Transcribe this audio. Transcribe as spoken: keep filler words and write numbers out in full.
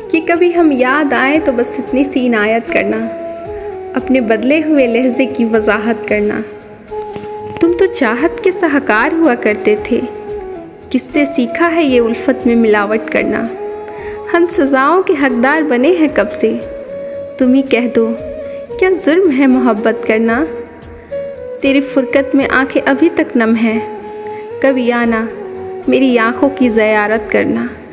कि कभी हम याद आए तो बस इतनी सी इनायत करना, अपने बदले हुए लहजे की वजाहत करना। तुम तो चाहत के साहकार हुआ करते थे, किससे सीखा है ये उल्फत में मिलावट करना। हम सज़ाओं के हकदार बने हैं कब से, तुम ही कह दो क्या जुर्म है मोहब्बत करना। तेरी फुरकत में आंखें अभी तक नम हैं, कभी आना मेरी आँखों की ज़ियारत करना।